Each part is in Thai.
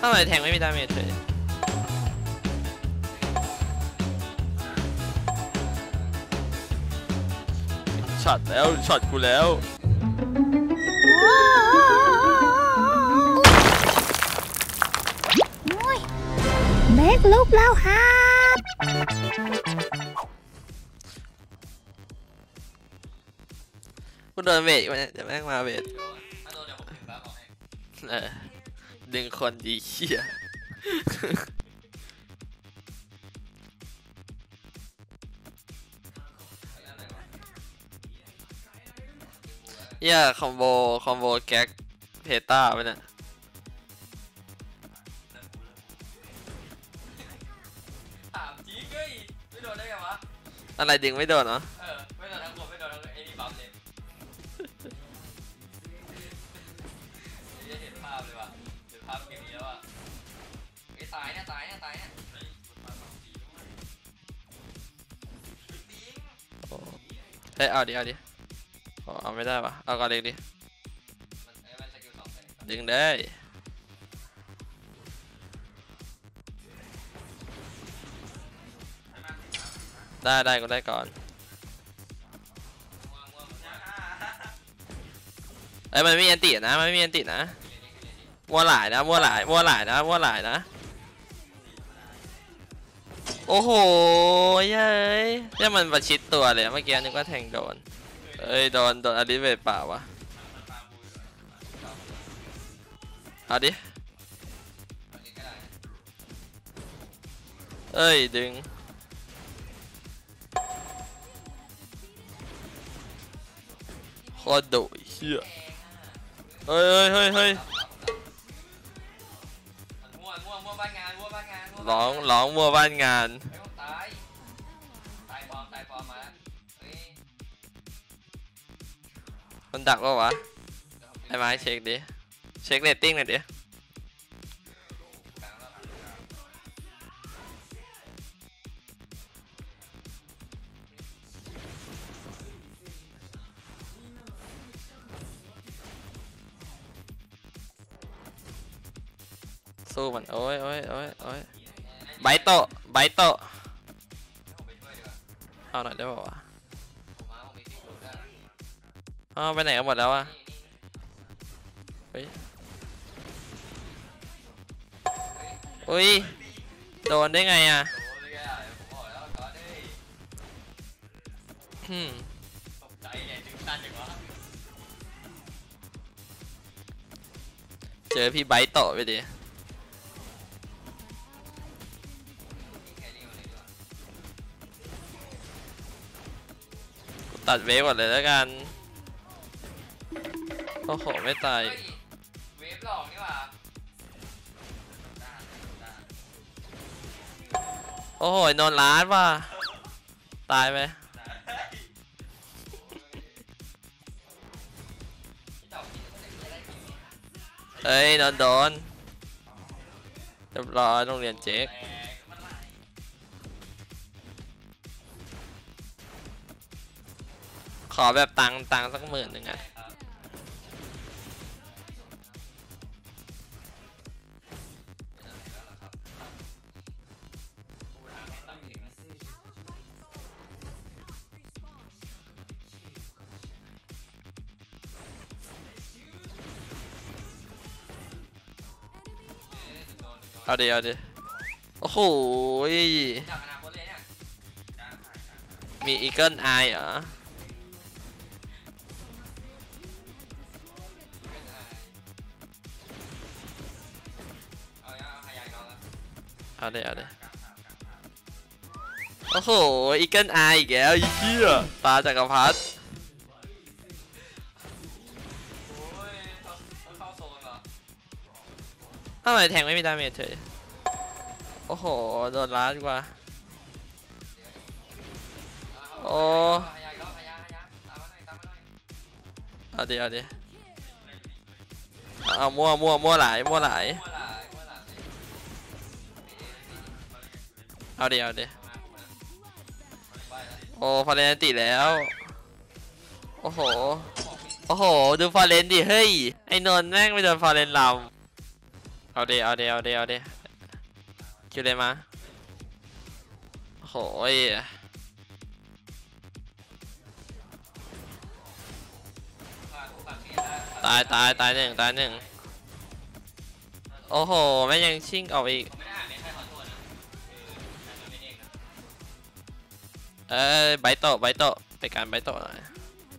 ทำไมแทงไม่มีดาเมจเลยช็อตแล้วช็อตกูแล้วแม็กลุกแล้วครับกูโดนเวทมันจะแม่งมาเวทดึงคนดีเขี้ยคอมโบแก๊กเพต้าไปเนี่ยอะไรดึงไม่โดนเหรอไม่โดนทั้งกดไม่โดนทั้งไอ้นี่บัฟเลยจะเห็นภาพเลยว่ะเห็นภาพเกมนี้แล้วอ่ะไอ้ตายเนี่ยเฮ้ยเอาดิเอาไม่ได้ปะเอาก่อนเล็กดิดึงได้ก็ได้ก่อนมันไม่มีอันตินะมันไม่มีอันตินะมัวหลายนะโอ้โหเย้ยเนี่ยมันประชิดตัวเลยเมื่อกี้นึกว่าแทงโดนโดนอลิเวทเปล่าวะเอาดิดึงโคตรดุเหี้ยเฮ้ยมั่วบ้านงานร้องมั่วบ้านงานตายปลอมมามันดักวะไอ้ไม้เช็คดิเช็คเรตติ้งหน่อยดิสู้มันโอ้ยไบโตเอาหน่อยได้ป่าวะไปไหนกันหมดแล้วอะอุ้ยโดนได้ไงอะเจอพี่ไบโตไปดิตัดเวฟก่อนเลยแล้วกันโอ้โหไม่ตายเวฟหลอกนี่หว่าโอ้โหนอนล้านว่ะตายไหมโดนเรียบร้อยโรงเรียนเจ๊กขอแบบตังสัก10,000อ่ะเอาดิโอ้โหมีอีเกิลไอเหรอเอาดิโอ้โหอีเกิลไออีกแล้วไอ้เหี้ยตาจักรพรรดิทำไมแทงไม่มีดาเมจเฉยโอ้โหโดนล้าดีกว่าโอ้เอาดิเอามั่วหลายเอาดิโอ้ฟาเรนติแล้วโอ้โหดูฟาเรนดิเฮ้ยไอ้นนท์แม่งไม่โดนฟาเรนลำเอาเดเอาเดเอาเดเอาเดคิวเลยมาโหยตายตายตายหนึ่งตายหนึ่งโอ้โหแม่ยังชิ่งออกอีกไบโตะไบโตะไปการไบโตะหน่อย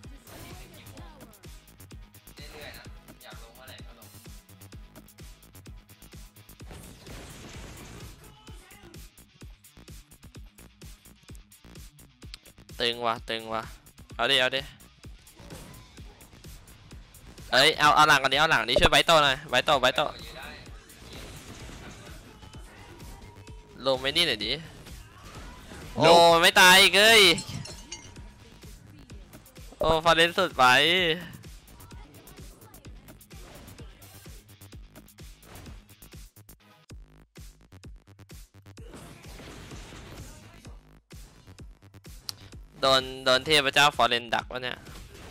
ตึงว่ะตึงว่ะเอาดิเอาดิเอ้ยเอาหลังกันนี้เอาหลังนี้ช่วยไบโตะหน่อยไบโตะไบโตะลงไม่นี่หน่อยดิโอ้ไม่ตายอีกเอ้ยโอ้ฟาเรนสุดไปโดนเทพเจ้าฟอร์เรนดักวะเนี่ย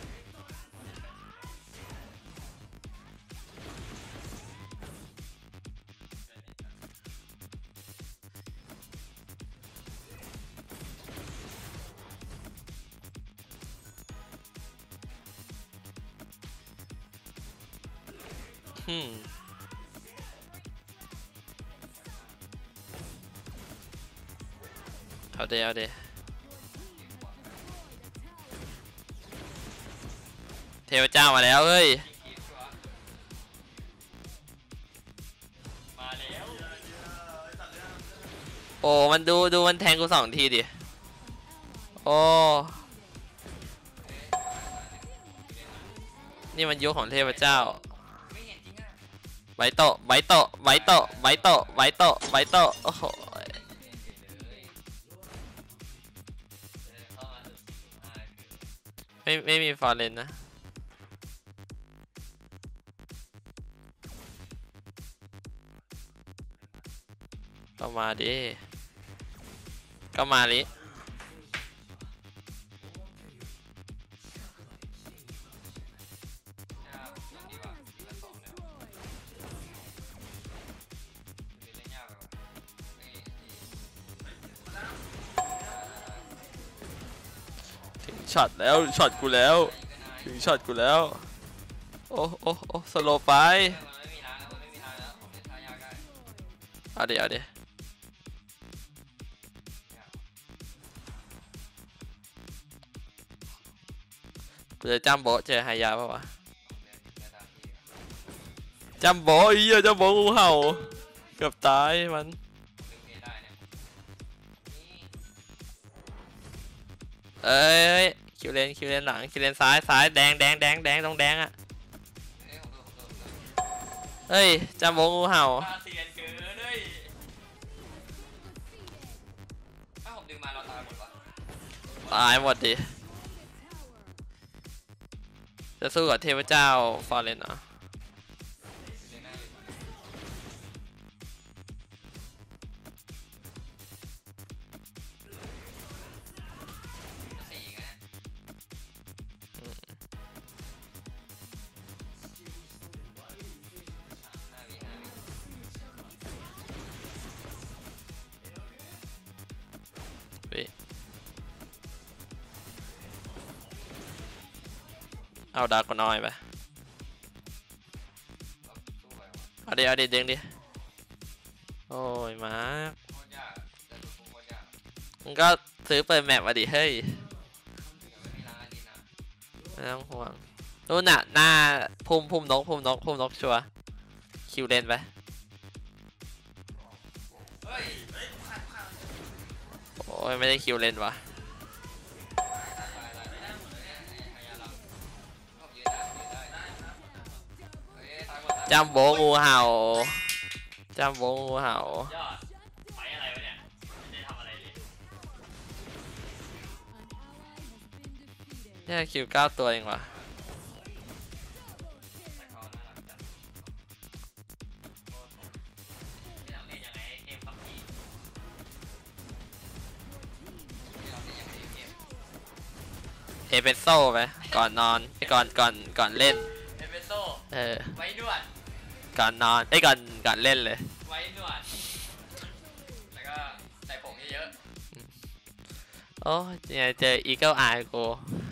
เอาเดเอาเดเทพเจ้ามาแล้วเฮ้ยโอ้มันดูมันแทงกู2 ทีดิโอ้นี่มันยุคของเทพเจ้าไบโตะไบโตะไบโตะไบโตะไบโตะไบโตะโอ้โหไม่มีฟอร์เรนนะก็มาดิก็มาลิช็อตแล้วช็อตกูแล้วถึงช็อตกูแล้วโอ้โอ้โอ้สโลไปเอาดิเอาดิกูจะจัมโบเจอไฮยาป่าวะจัมโบอีอะจัมโบงูเห่าเกือบตายมันเอ้ยคิวเลนหลังคิวเลนซ้ายแดงตรงแดงอ่ะเฮ้ยจัมโบงูเห่าตายหมดดิจะสู้กับเทพเจ้าฟอร์เรนเหรอเอาดาร์กน้อยไปเอาดิเด้งดิโอ้ยมาร์คมึงก็ซื้อเปิดแมปมาดิเฮ้ยไม่ต้องห่วงนู่นน่ะหน้าพุ่มนกชัวร์คิวเลนไปโอ้ยไม่ได้คิวเลนวะจัมโบงูเห่าเนี่ยคิว9 ตัวเองวะเอสเปรสโซ่ไปก่อนนอนก่อนเล่นเอสเปรสโซ่ไว้นวดก่อนนอนก่อนเล่นเลยไว้หนวดแล้วก็ใส่ผงเยอะโอ้ยเนี่ยเจออีเกิลอายกูๆ